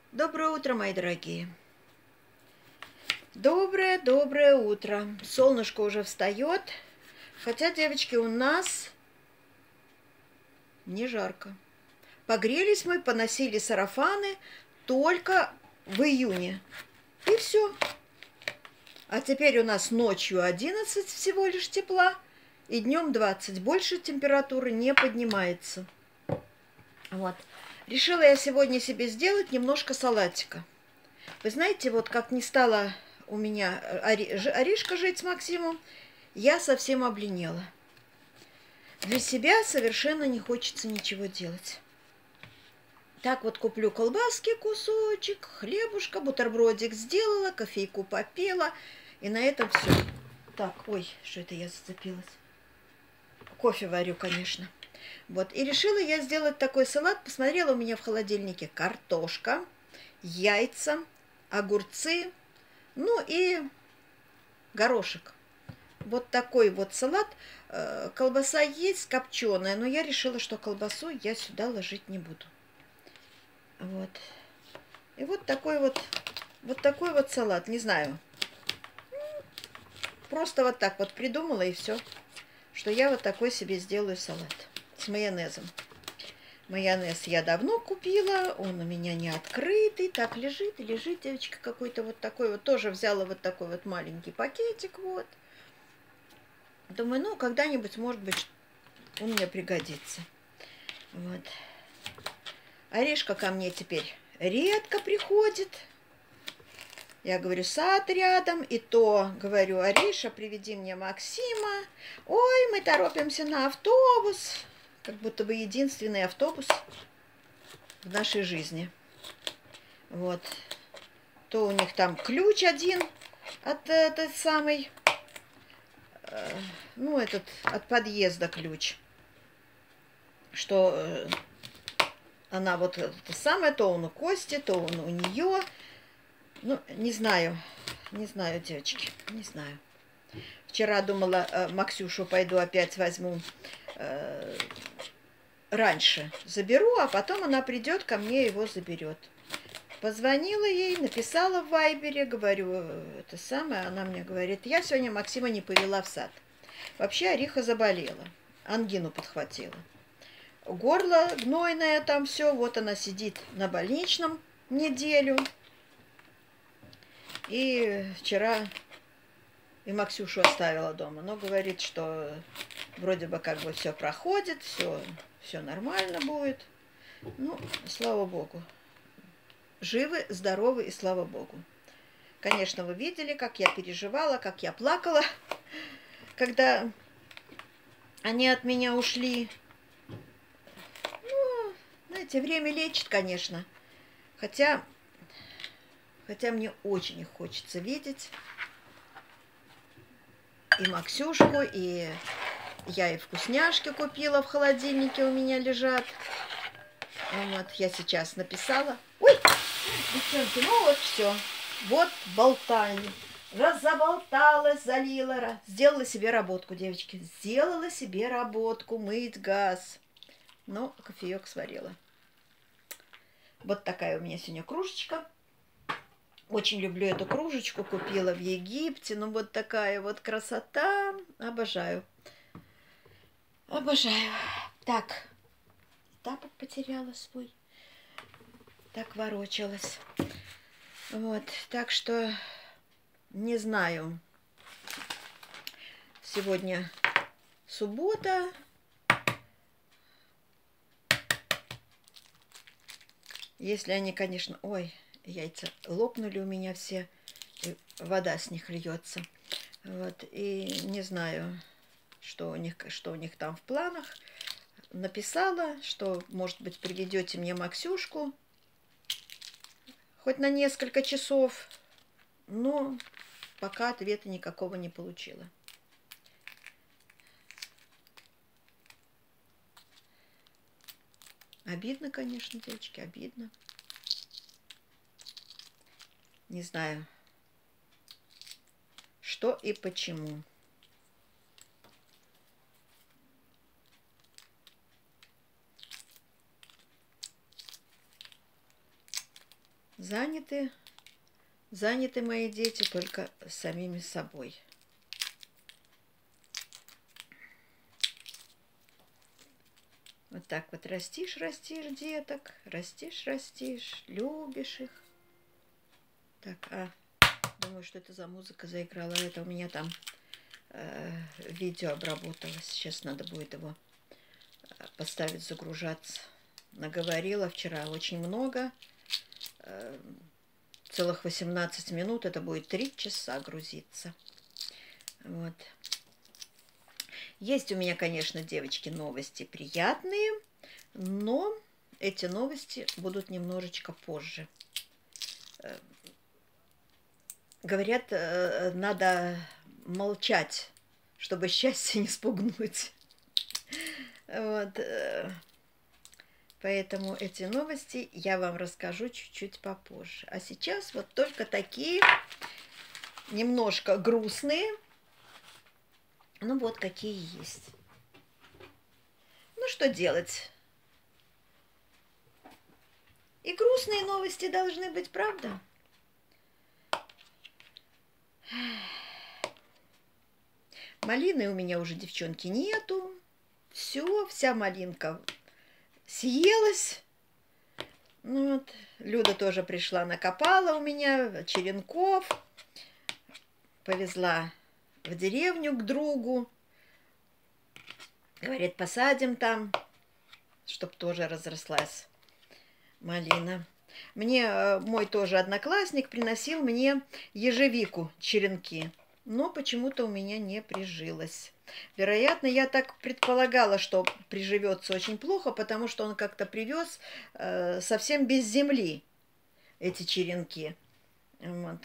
Доброе утро, мои дорогие. Доброе утро. Солнышко уже встает. Хотя, девочки, у нас не жарко. Погрелись мы, поносили сарафаны только в июне. И все. А теперь у нас ночью 11 всего лишь тепла, и днем 20. Больше температура не поднимается. Вот. Решила я сегодня себе сделать немножко салатика. Вы знаете, вот как не стало у меня Аришка жить с Максимом, я совсем обленела. Для себя совершенно не хочется ничего делать. Так вот куплю колбаски кусочек, хлебушка, бутербродик сделала, кофейку попила, и на этом все. Так, ой, что это я зацепилась? Кофе варю, конечно. Вот, и решила я сделать такой салат. Посмотрела, у меня в холодильнике картошка, яйца, огурцы, ну и горошек. Вот такой вот салат. Колбаса есть копченая, но я решила, что колбасу я сюда ложить не буду. Вот. И вот такой вот салат. Не знаю. Просто вот так вот придумала и все, что я вот такой себе сделаю салат с майонезом. Майонез я давно купила, он у меня не открытый, так лежит, девочка, какой-то вот такой вот, тоже взяла вот такой вот маленький пакетик, вот. Думаю, ну, когда-нибудь, может быть, он мне пригодится. Вот. Орешка ко мне теперь редко приходит. Я говорю, сад рядом, и то говорю, Ариша, приведи мне Максима. Ой, мы торопимся на автобус. Как будто бы единственный автобус в нашей жизни. Вот. То у них там ключ один от этой самой, ну, этот, от подъезда ключ. Что она вот это самое, то он у Кости, то он у нее. Ну, не знаю, девочки, не знаю. Вчера думала, Максюшу пойду опять возьму раньше, заберу, а потом она придет ко мне, его заберет. Позвонила ей, написала в Вайбере, говорю, это самое, она мне говорит, я сегодня Максима не повела в сад. Вообще Ариха заболела, ангину подхватила. Горло гнойное там все, вот она сидит на больничном неделю. И вчера и Максюшу оставила дома, но говорит, что вроде бы как бы все проходит, все нормально будет. Ну, слава богу. Живы, здоровы и слава богу. Конечно, вы видели, как я переживала, как я плакала, когда они от меня ушли. Ну, знаете, время лечит, конечно. Хотя мне очень их хочется видеть. И Максюшку, и я и вкусняшки купила в холодильнике, у меня лежат. Вот, я сейчас написала. Ой, девчонки, ну вот все. Вот болтаю. Разоболталась, залила. Сделала себе работку, девочки. Сделала себе работку, мыть газ. Ну, кофеек сварила. Вот такая у меня сегодня кружечка. Очень люблю эту кружечку, купила в Египте. Ну, вот такая вот красота. Обожаю. Обожаю. Так, тапок потеряла свой. Так ворочалась. Вот, так что не знаю. Сегодня суббота. Если они, конечно... Ой, яйца лопнули у меня все. И вода с них льется. Вот, и не знаю, что у них там в планах. Написала, что, может быть, приведете мне Максюшку. Хоть на несколько часов. Но пока ответа никакого не получила. Обидно, конечно, девочки, обидно. Не знаю, что и почему. заняты мои дети только самими собой. Вот так вот растишь деток, растишь, любишь их. Так, думаю, что это за музыка заиграла. Это у меня там видео обработалось. Сейчас надо будет его поставить, загружаться. Наговорила вчера очень много. Целых 18 минут. Это будет 3 часа грузиться. Вот. Есть у меня, конечно, девочки, новости приятные, но эти новости будут немножечко позже. Говорят, надо молчать, чтобы счастье не спугнуть. Вот. Поэтому эти новости я вам расскажу чуть-чуть попозже. А сейчас вот только такие немножко грустные. Ну вот какие есть. Ну что делать? И грустные новости должны быть, правда? Малины у меня уже, девчонки, нету. Все, вся малинка съелась. Ну вот. Люда тоже пришла, накопала у меня черенков. Повезла в деревню к другу. Говорит, посадим там, чтоб тоже разрослась малина. Мне мой тоже одноклассник приносил мне ежевику, черенки. Но почему-то у меня не прижилось. Вероятно, я так предполагала, что приживется очень плохо, потому что он как-то привез совсем без земли эти черенки. Вот.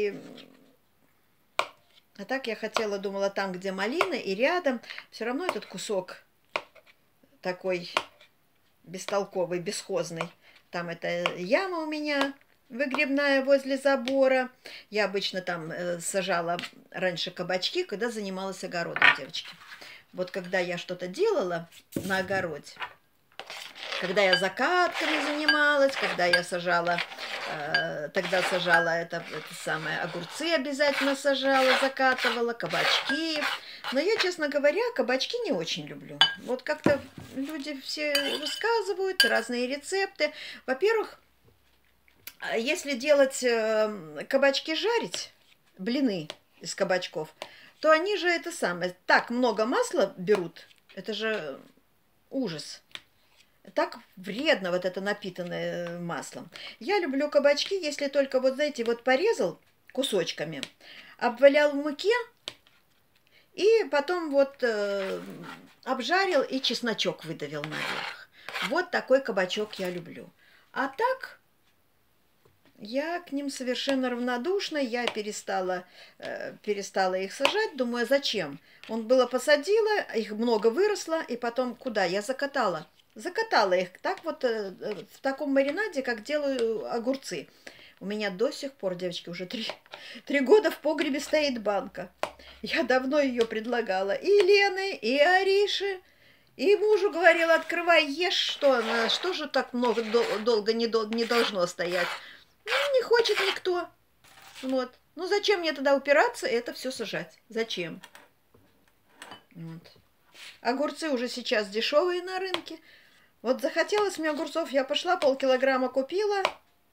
А так я хотела, думала, там, где малина, и рядом все равно этот кусок такой бестолковый, бесхозный. Там эта яма у меня выгребная возле забора. Я обычно там сажала раньше кабачки, когда занималась огородом, девочки. Вот когда я что-то делала на огороде, когда я закатками занималась, когда я сажала, тогда сажала это самое, огурцы обязательно сажала, закатывала, кабачки. Но я, честно говоря, кабачки не очень люблю. Вот как-то люди все высказывают разные рецепты. Во-первых, если делать кабачки жарить, блины из кабачков, то они же это самое, так много масла берут, это же ужас. Так вредно вот это напитанное маслом. Я люблю кабачки, если только вот, знаете, вот порезал кусочками, обвалял в муке и потом вот обжарил и чесночок выдавил наверх. Вот такой кабачок я люблю. А так я к ним совершенно равнодушна, я перестала их сажать, думаю, зачем? Он было посадила, их много выросло, и потом куда? Я закатала. Закатала их так вот в таком маринаде, как делаю огурцы. У меня до сих пор, девочки, уже 3 года в погребе стоит банка. Я давно ее предлагала и Лены, и Арише, и мужу говорила, открывай, ешь, что же так много долго не должно стоять. Ну, не хочет никто. Вот. Ну, зачем мне тогда упираться и это все сажать? Зачем? Вот. Огурцы уже сейчас дешевые на рынке. Вот захотелось мне огурцов, я пошла, полкилограмма купила.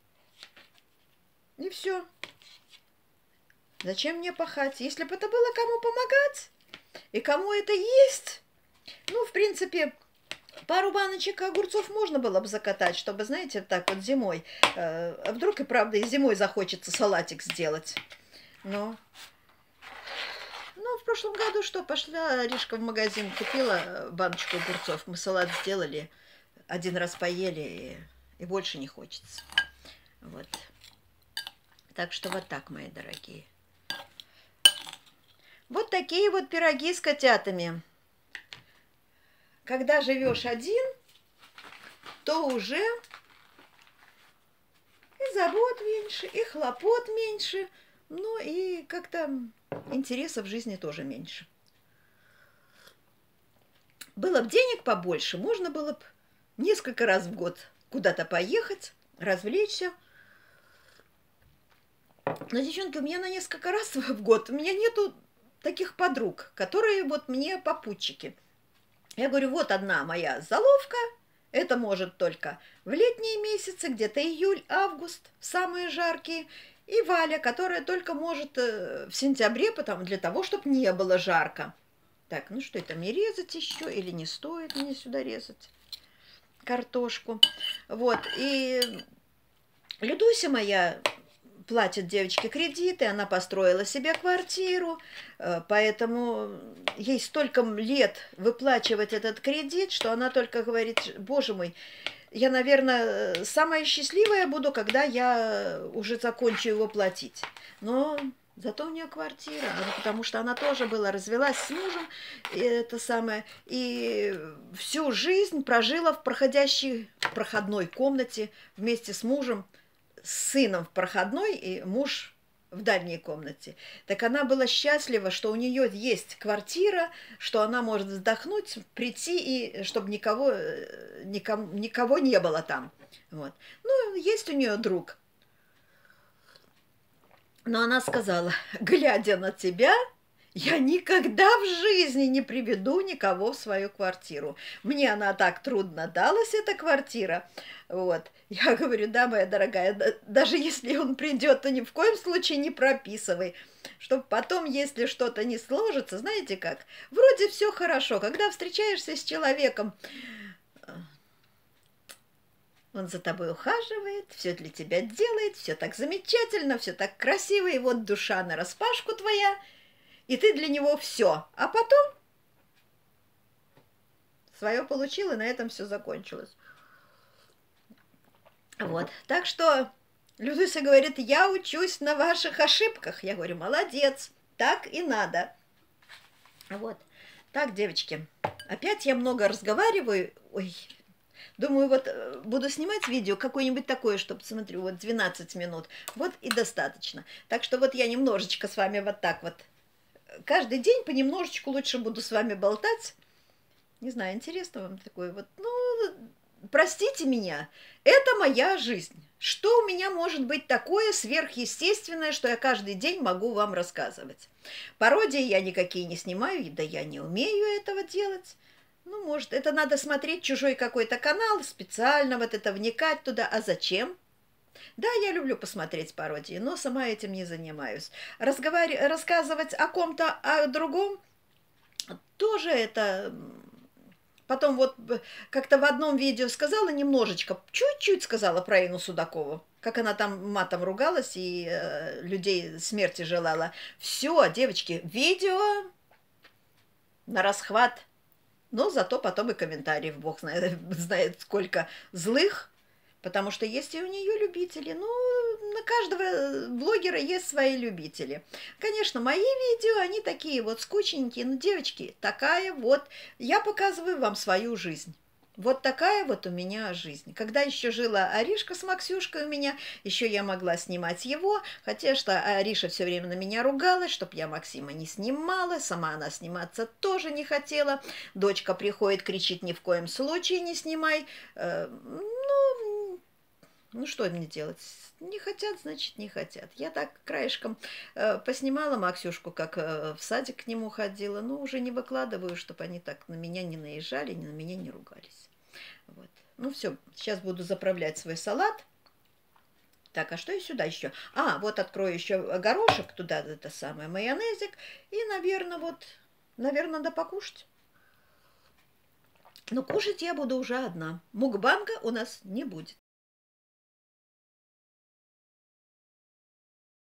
И все. Зачем мне пахать? Если бы это было кому помогать, и кому это есть, ну, в принципе, пару баночек огурцов можно было бы закатать, чтобы, знаете, так вот зимой. А вдруг и правда и зимой захочется салатик сделать. Но в прошлом году что, пошла Ришка в магазин, купила баночку огурцов, мы салат сделали, один раз поели, и больше не хочется. Вот. Так что вот так, мои дорогие. Вот такие вот пироги с котятами. Когда живешь один, то уже и забот меньше, и хлопот меньше, ну и как-то интереса в жизни тоже меньше. Было бы денег побольше, можно было бы несколько раз в год куда-то поехать, развлечься. Но, девчонки, у меня на несколько раз в год, у меня нету таких подруг, которые вот мне попутчики. Я говорю, вот одна моя заловка, это может только в летние месяцы, где-то июль, август, самые жаркие, и Валя, которая только может в сентябре, потому для того, чтобы не было жарко. Так, ну что это, мне резать еще или не стоит мне сюда резать картошку? Вот, и Людуся моя платит девочке кредиты, она построила себе квартиру, поэтому ей столько лет выплачивать этот кредит, что она только говорит, боже мой, я, наверное, самая счастливая буду, когда я уже закончу его платить. Но зато у нее квартира, потому что она тоже была, развелась с мужем, и это самое, и всю жизнь прожила в проходной комнате вместе с мужем, с сыном в проходной и муж в дальней комнате. Так она была счастлива, что у нее есть квартира, что она может вздохнуть, прийти, и чтобы никого не было там. Вот. Ну, есть у нее друг. Но она сказала, глядя на тебя, я никогда в жизни не приведу никого в свою квартиру. Мне она так трудно далась, эта квартира. Вот. Я говорю, да, моя дорогая, даже если он придет, то ни в коем случае не прописывай. Чтобы потом, если что-то не сложится, знаете как, вроде все хорошо. Когда встречаешься с человеком, он за тобой ухаживает, все для тебя делает, все так замечательно, все так красиво, и вот душа нараспашку твоя, и ты для него все. А потом свое получил, и на этом все закончилось. Вот, так что Людуся говорит, я учусь на ваших ошибках. Я говорю, молодец, так и надо. Вот, так, девочки, опять я много разговариваю, ой, думаю, вот буду снимать видео какое-нибудь такое, чтобы, смотрю, вот 12 минут, вот и достаточно. Так что вот я немножечко с вами вот так вот, каждый день понемножечку лучше буду с вами болтать. Не знаю, интересно вам такое вот, ну, простите меня, это моя жизнь. Что у меня может быть такое сверхъестественное, что я каждый день могу вам рассказывать? Пародии я никакие не снимаю, да я не умею этого делать. Ну, может, это надо смотреть чужой какой-то канал, специально вот это вникать туда. А зачем? Да, я люблю посмотреть пародии, но сама этим не занимаюсь. Рассказывать о ком-то, о другом, тоже это... Потом вот как-то в одном видео сказала немножечко, чуть-чуть сказала про Инну Судакову, как она там матом ругалась и людей смерти желала. Все, девочки, видео на расхват. Но зато потом и комментариев, бог знает сколько злых, потому что есть и у нее любители. Ну, на каждого блогера есть свои любители. Конечно, мои видео, они такие вот скучненькие, но, девочки, такая вот, я показываю вам свою жизнь. Вот такая вот у меня жизнь. Когда еще жила Аришка с Максюшкой у меня, еще я могла снимать его, хотя что Ариша все время на меня ругалась, чтоб я Максима не снимала, сама она сниматься тоже не хотела. Дочка приходит, кричит, ни в коем случае не снимай. Ну, что мне делать? Не хотят, значит, не хотят. Я так краешком поснимала Максюшку, как в садик к нему ходила, но уже не выкладываю, чтобы они так на меня не наезжали, на меня не ругались. Вот. Ну, все, сейчас буду заправлять свой салат. Так, а что и сюда еще? А, вот открою еще горошек туда, это самое, майонезик. И, наверное, надо покушать. Но кушать я буду уже одна. Мукбанга у нас не будет.